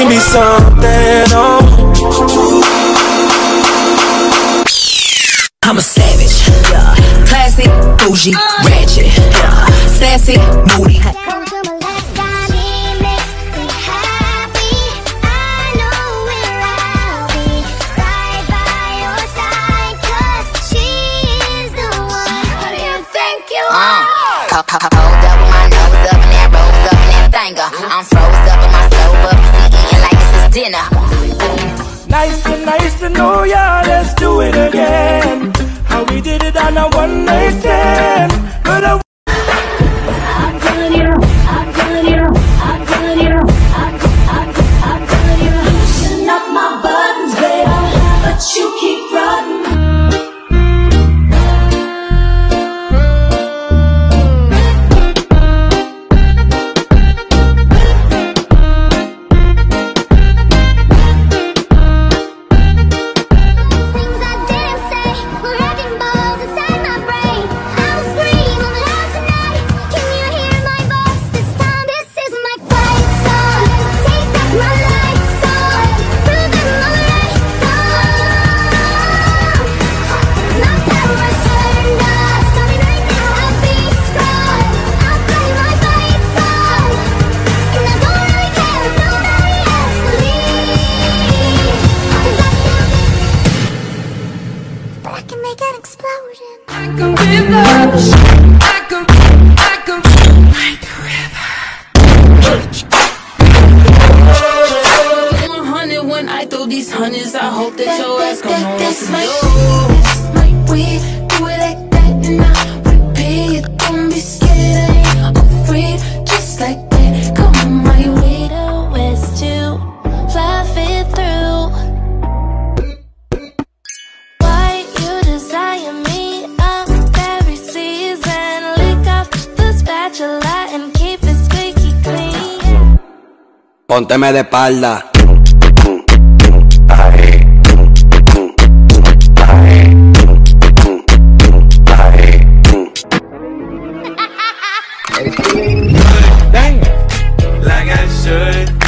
might be something on. I'm a savage, yeah. Classy, bougie, ratchet, yeah. Sassy, moody. Come to my last time, makes me happy. I know where I'll be, right by your side, 'cause she's the one. What do you think you are? Hold up with my nose up and that rose up and that finger. I'm froze up in my stove up, eating like this is dinner. Nice to know ya, let's do it again. How we did it on a one night stand. But I'm telling you, loosen up my buttons, baby, but you keep frontin'. These honeys, I hope that your ass gon' know what to do. Like we do it like that, and I repeat. Don't be scared, I'm afraid. Just like that, come on my way. The west to fly fit through. Why you desire me? I'm every season. Lick off the spatula and keep it squeaky clean. Pónteme de espalda. like I should.